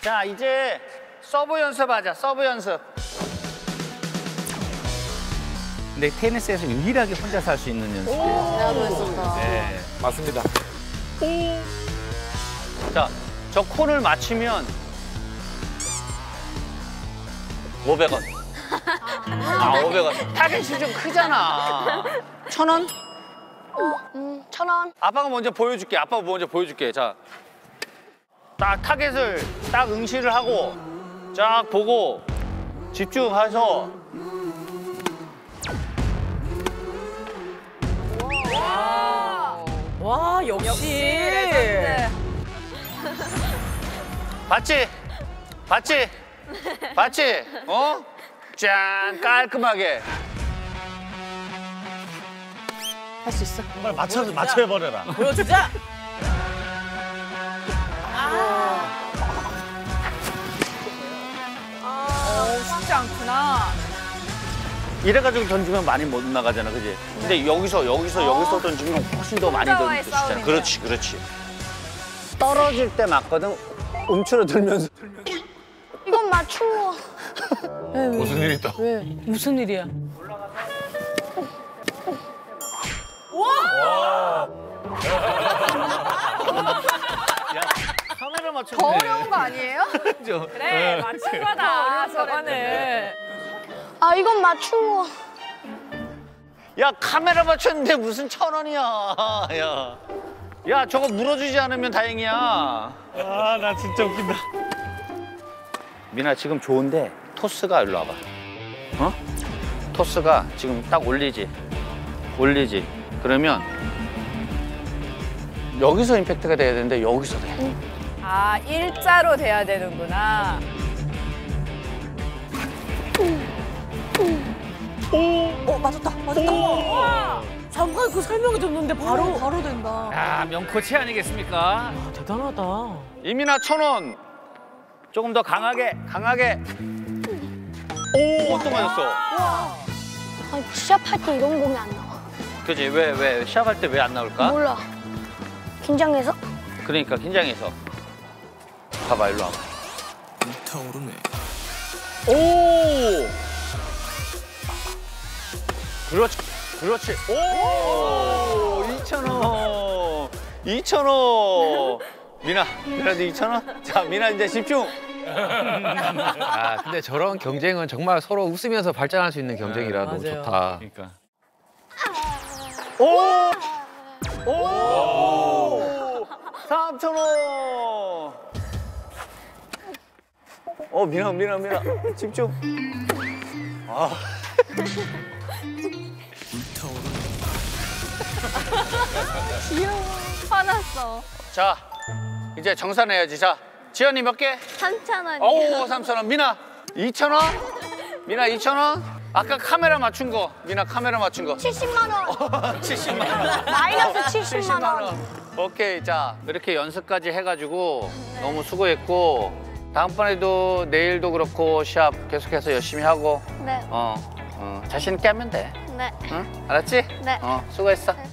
자, 이제 서브 연습하자. 서브 연습. 근데 테니스에서 유일하게 혼자서 할 수 있는 연습이에요. 나도 했었다. 네. 맞습니다. 자, 저 콘을 맞추면 500원. 아, 500원. 타겟이 좀 크잖아. 1,000원? 1,000원. 아빠가 먼저 보여줄게. 아빠가 먼저 보여줄게. 자, 딱 타겟을 딱 응시를 하고 쫙 보고 집중해서 와, 역시. 봤지? 봤지? 봤지? 어? 짠 깔끔하게. 할 수 있어. 정말 맞춰버려라. 보여주자. 쉽지 않구나. 이래가지고 던지면 많이 못 나가잖아, 그지? 근데 여기서 던지면 훨씬 더 많이 던질 수 있잖아. 그렇지, 그렇지. 떨어질 때 맞거든. 움츠러들면서. 이건 맞춘 거. 무슨 일이 있다. 왜? 무슨 일이야? 야, 카메라 맞춰. 더 어려운 거 아니에요? 그래, 맞춘 거다, 저거는. 아, 이건 맞춘 거. 야, 카메라 맞췄는데 무슨 1,000원이야. 야. 야, 저거 물어주지 않으면 다행이야. 아, 나 진짜 웃긴다. 미나 지금 좋은데 토스가 일로 와봐. 어? 토스가 지금 딱 올리지. 올리지. 그러면 여기서 임팩트가 돼야 되는데 여기서 돼. 아, 일자로 돼야 되는구나. 맞았다. 우와. 잠깐 그 설명이 줬는데 바로 된다. 야, 명코치 아니겠습니까? 대단하다. 이민아 1,000원. 조금 더 강하게. 오, 또 맞았어. 아니, 시합할 때 이런 공이 안 나와. 그지? 왜 시합할 때 왜 안 나올까? 몰라. 긴장해서? 그러니까 긴장해서. 봐봐, 일로 와봐. 타오르네. 오! 그렇지. 오! 2,000원. 2,000원. 미나도 2,000원? 자, 미나 이제 집중. 아, 근데 저런 경쟁은 정말 서로 웃으면서 발전할 수 있는 경쟁이라 너무 맞아요. 좋다. 그러니까. 오! 오! 3,000원. 미나. 집중. 아. 화났어. 자, 이제 정산해야지. 자, 지연이 몇 개? 3,000원이요. 오, 3,000원. 미나, 2,000원? 미나, 2,000원? 아까 카메라 맞춘 거. 미나 카메라 맞춘 거. 70만 원. 70만 원. 마이너스 70만 원. 오케이, 자, 이렇게 연습까지 해가지고 너무 수고했고 다음번에도 내일도 그렇고 시합 계속해서 열심히 하고 네. 자신 있게 하면 돼. 네. 응? 알았지? 네. 수고했어.